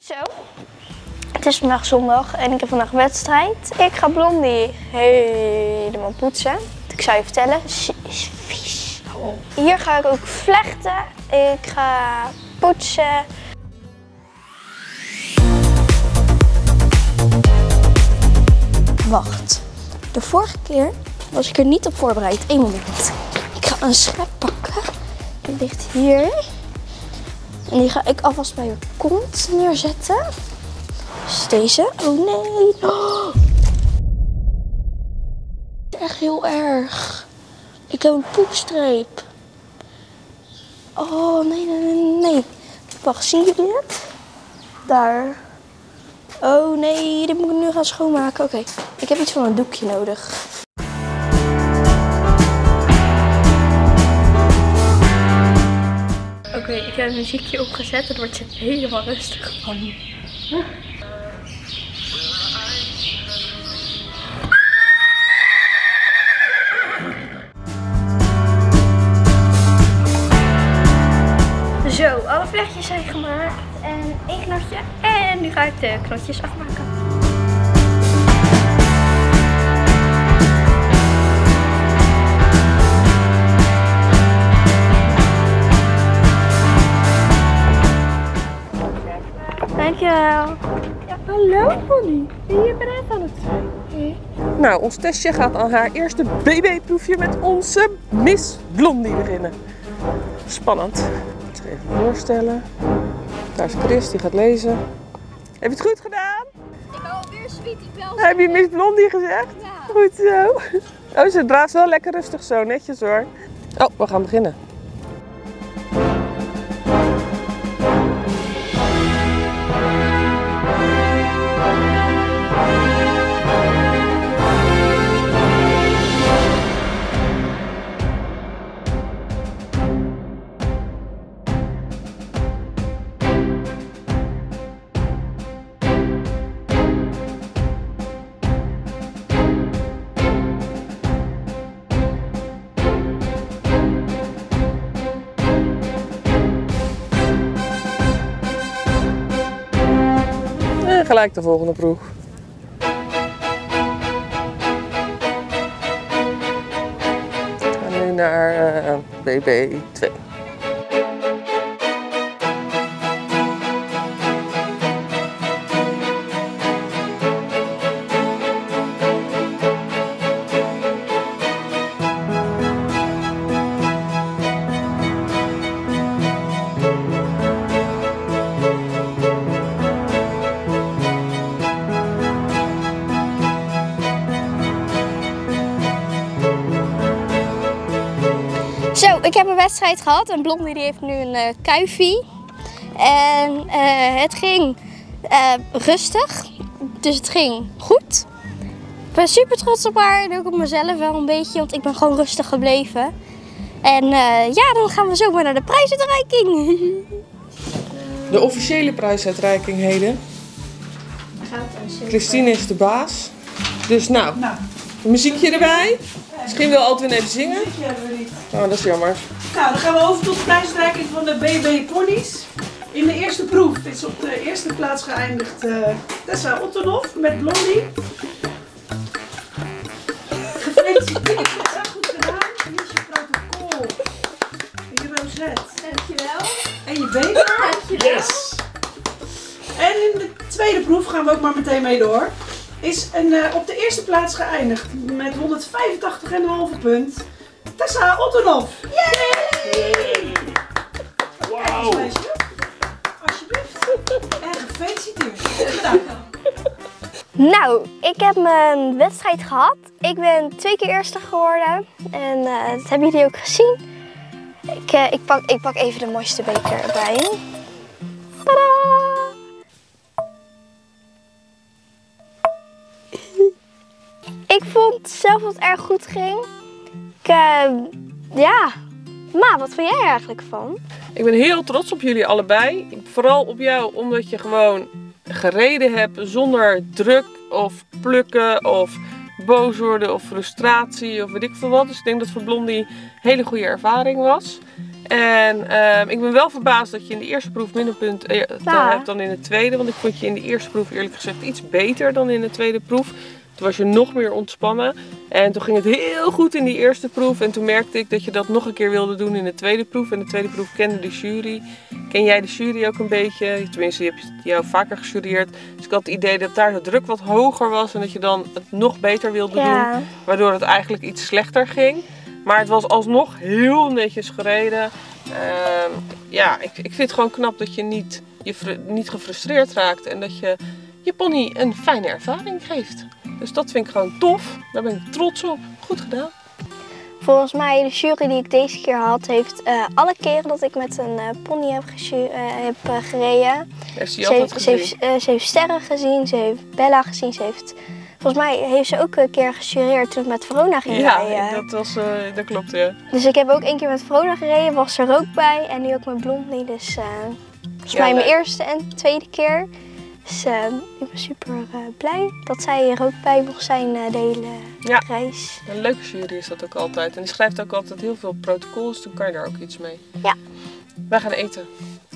Zo, het is vandaag zondag en ik heb vandaag wedstrijd. Ik ga Blondie helemaal poetsen. Ik zou je vertellen, ze is vies. Hier ga ik ook vlechten. Ik ga poetsen. Wacht, de vorige keer was ik er niet op voorbereid. 1 moment. Ik ga een schep pakken. Die ligt hier. En die ga ik alvast bij je kont neerzetten. Dus deze. Oh nee. Oh. Het is echt heel erg. Ik heb een poepstreep. Oh nee, nee, nee, nee. Wacht, zien jullie het? Daar. Oh nee, dit moet ik nu gaan schoonmaken. Oké, ik heb iets van een doekje nodig. Oké, ik heb een muziekje opgezet. Het wordt helemaal rustig van. Zo, alle vlechtjes zijn gemaakt. En 1 knotje. En nu ga ik de knotjes afmaken. Dankjewel. Ja, hallo Bonnie. Ben je bereid aan het zijn? Okay. Nou, ons testje gaat aan haar eerste BB-proefje met onze Miss Blondie beginnen. Spannend. Ik zal even voorstellen. Daar is Chris, die gaat lezen. Heb je het goed gedaan? Ik hou alweer sweetie bel. Heb je Miss Blondie gezegd? Ja. Goed zo. Oh, ze draaft wel lekker rustig zo, netjes hoor. Oh, we gaan beginnen. En gelijk de volgende proef. We gaan nu naar BB 2. Zo, ik heb een wedstrijd gehad en Blondie die heeft nu een kuifie. En het ging rustig, dus het ging goed. Ik ben super trots op haar en ook op mezelf wel een beetje, want ik ben gewoon rustig gebleven. En ja, dan gaan we zomaar naar de prijsuitreiking. De officiële prijsuitreiking heden. Christine is de baas. Dus nou, een muziekje erbij. Misschien wil Altwin even zingen. Muziekje hebben we niet. Oh, dat is jammer. Nou, dan gaan we over tot de prijsuitreiking van de BB Ponies. In de eerste proef is op de eerste plaats geëindigd Tessa Ottenhoff met Blondie. Gefeliciteerd, Tessa, goed gedaan. Hier is je protocol. En je rozet. Dankjewel. En je beker. Dankjewel. Yes! En in de tweede proef gaan we ook maar meteen mee door. Is op de eerste plaats geëindigd met 185,5 punt. Tessa Ottenhoff. Yay! Wauw! Alsjeblieft. En gefeliciteerd. Bedankt. Nou, ik heb mijn wedstrijd gehad. Ik ben 2 keer eerste geworden. En dat hebben jullie ook gezien. Ik pak even de mooiste beker erbij. Tadaa! Ik vond zelf dat het erg goed ging. Ja, Ma, wat vind jij er eigenlijk van? Ik ben heel trots op jullie allebei. Vooral op jou omdat je gewoon gereden hebt zonder druk of plukken of boos worden of frustratie of weet ik veel wat. Dus ik denk dat voor Blondie een hele goede ervaring was. En ik ben wel verbaasd dat je in de eerste proef minder punten hebt dan in de tweede. Want ik vond je in de eerste proef eerlijk gezegd iets beter dan in de tweede proef. Toen was je nog meer ontspannen. En toen ging het heel goed in die eerste proef. En toen merkte ik dat je dat nog een keer wilde doen in de tweede proef. En de tweede proef kende de jury. Ken jij de jury ook een beetje? Tenminste, je hebt jou vaker gejureerd. Dus ik had het idee dat daar de druk wat hoger was. En dat je dan het nog beter wilde doen. Waardoor het eigenlijk iets slechter ging. Maar het was alsnog heel netjes gereden. Ja, ik vind het gewoon knap dat je niet gefrustreerd raakt. En dat je je pony een fijne ervaring geeft. Dus dat vind ik gewoon tof. Daar ben ik trots op. Goed gedaan. Volgens mij, de jury die ik deze keer had, heeft alle keren dat ik met een pony heb gereden. Heeft ze altijd gezien? Ze heeft Sterren gezien, ze heeft Bella gezien, volgens mij heeft ze ook een keer gejureerd toen ik met Verona ging rijden. Ja, dat klopt, ja. Dus ik heb ook 1 keer met Verona gereden, was er ook bij. En nu ook met Blondie, dus volgens mij mijn eerste en tweede keer. Dus ik ben super blij dat zij er ook bij mocht zijn de hele reis. Een leuke jury is dat ook altijd. En die schrijft ook altijd heel veel protocols, dus dan kan je daar ook iets mee. Ja. Wij gaan eten.